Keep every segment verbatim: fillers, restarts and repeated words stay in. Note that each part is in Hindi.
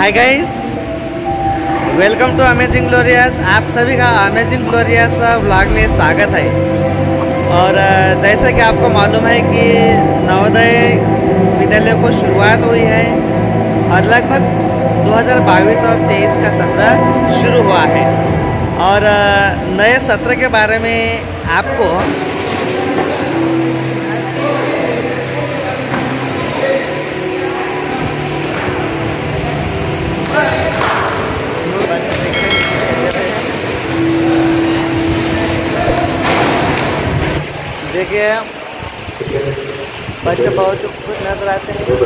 Hi guys, welcome to amazing glorious. आप सभी का अमेजिंग ग्लोरियस व्लॉग में स्वागत है। और जैसा कि आपको मालूम है कि नवोदय विद्यालय को शुरुआत हुई है और लगभग दो हज़ार बाईस और तेईस का सत्र शुरू हुआ है। और नए सत्र के बारे में आपको देखिए बच्चे बहुत खुश नजर आते हैं।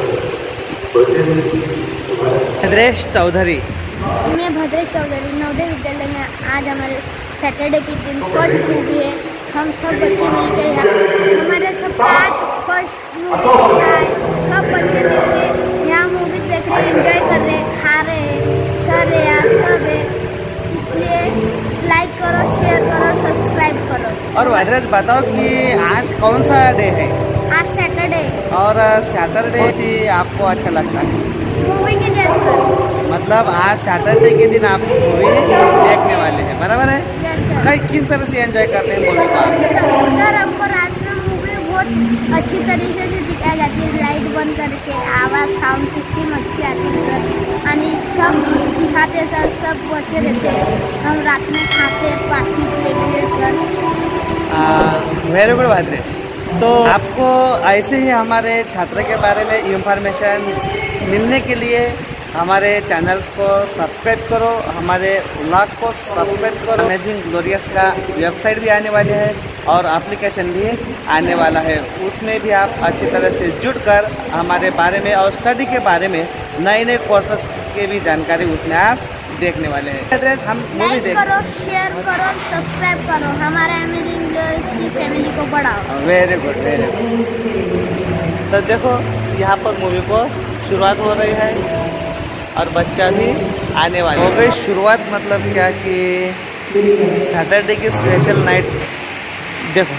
भद्रेश चौधरी, मैं भद्रेश चौधरी नवोदय विद्यालय में आज हमारे सैटरडे की दिन फर्स्ट मूवी है। हम सब बच्चे मिलके यहाँ हमारे सब आज फर्स्ट मूवी है। सब बच्चे मिलके यहाँ मूवी देख रहे हैं, एंजॉय कर रहे हैं, खा रहे हैं, सर है यहाँ सब है। इसलिए लाइक करो, शेयर करो, सब्सक्राइब करो। और भद्रेश बताओ कि आज कौन सा डे है? आज सैटरडे। और सैटरडे ही आपको अच्छा लगता है? मूवी के लिए सर। मतलब आज सैटरडे के दिन आप मूवी देखने वाले हैं, बराबर है? Yes sir. कई किस तरह से एंजॉय करते हैं मूवी को आप? सर, सर हमको रात में मूवी बहुत अच्छी तरीके से दिखाई जाती है, लाइट बंद करके, आवाज़ साउंड सिस्टम अच्छी आती है सर। आणि सब दिखाते सर, सब बच्चे रहते हैं, हम रात में खाते पाखी plate sir. Very good Bhadresh. तो आपको ऐसे ही हमारे छात्र के बारे में इंफॉर्मेशन मिलने के लिए हमारे चैनल्स को सब्सक्राइब करो, हमारे व्लॉग को सब्सक्राइब करो। अमेजिंग ग्लोरियस का वेबसाइट भी आने वाली है और एप्लीकेशन भी आने वाला है। उसमें भी आप अच्छी तरह से जुड़कर हमारे बारे में और स्टडी के बारे में नए नए कोर्सेस के भी जानकारी उसमें आप देखने वाले हैं। एड्रेस हम लाइक करो, शेयर करो, सब्सक्राइब करो, हमारे अमेजिंग ग्लोरियस की फैमिली को बढ़ाओ। Very good, very good. तो देखो यहाँ पर मूवी को शुरुआत हो रही है और बच्चा भी आने वाला हो गई शुरुआत। मतलब क्या कि सैटरडे की स्पेशल नाइट देखो।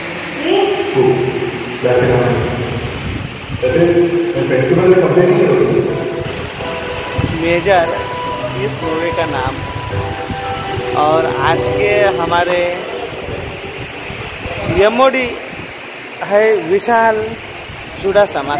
मेजर इस मूवी का नाम। और आज के हमारे एमओडी है विशाल चुड़ासमा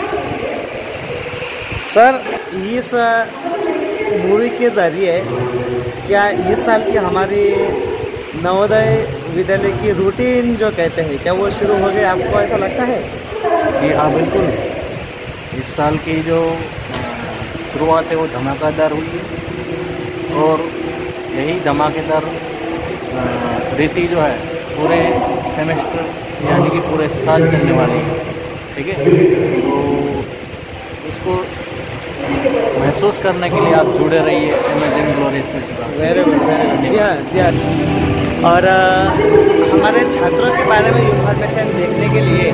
सर। इस मूवी के जरिए क्या इस साल की हमारी नवोदय विद्यालय की रूटीन जो कहते हैं क्या वो शुरू हो गए? आपको ऐसा लगता है? जी हाँ, बिल्कुल। इस साल की जो शुरुआत है वो धमाकेदार हुई है और यही धमाकेदार रीति जो है पूरे सेमेस्टर यानी कि पूरे साल चलने वाली है। ठीक है, तो इसको महसूस करने के लिए आप जुड़े रहिए अमेजिंग ग्लोरियस से। Very good, very good. जी हाँ, जी हाँ। और आ, हमारे छात्रों के बारे में इंफॉर्मेशन देखने के लिए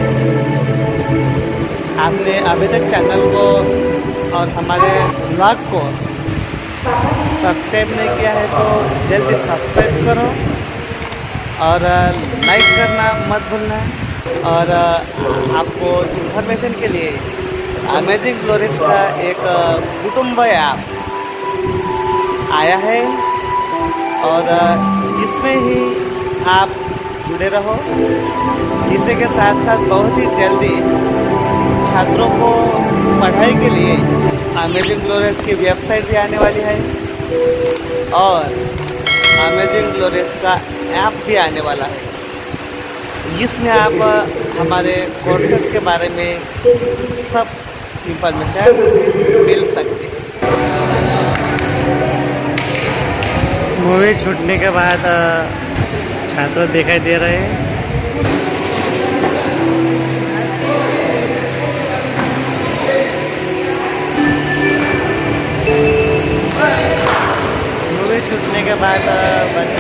आपने अभी तक चैनल को और हमारे ब्लॉग को सब्सक्राइब नहीं किया है तो जल्दी सब्सक्राइब करो और लाइक करना मत भूलना। और आपको इंफॉर्मेशन के लिए अमेजिंग ग्लोरियस का एक कुटुंब ऐप आया है और इसमें ही आप जुड़े रहो। इसी के साथ साथ बहुत ही जल्दी छात्रों को पढ़ाई के लिए अमेजिंग ग्लोरियस की वेबसाइट भी आने वाली है और अमेजिंग ग्लोरियस का ऐप भी आने वाला है। इसमें आप हमारे कोर्सेस के बारे में सब इंफॉर्मेशन मिल सकती है। मूवी छूटने के बाद छात्र दिखाई दे रहे हैं। मूवी छूटने के बाद बच्चे